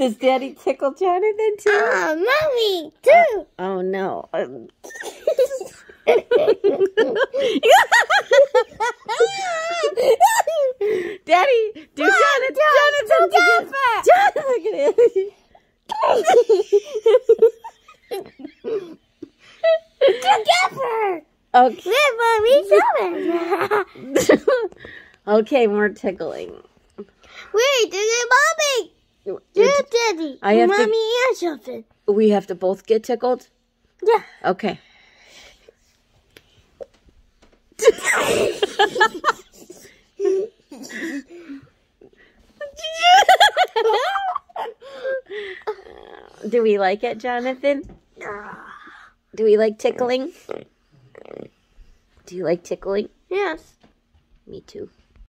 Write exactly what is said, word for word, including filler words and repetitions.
Does Daddy tickle Jonathan too? Ah, Mommy, too. Uh, oh no. Daddy, do Jonathan, Jonathan, together. Jonathan, look at it. Together. Okay. With Mommy, Jonathan. Okay, more tickling. Wait, this is Mommy. It- Daddy. I have to- Mommy and something. We have to both get tickled? Yeah. Okay. Do we like it, Jonathan? Do we like tickling? Do you like tickling? Yes. Me too.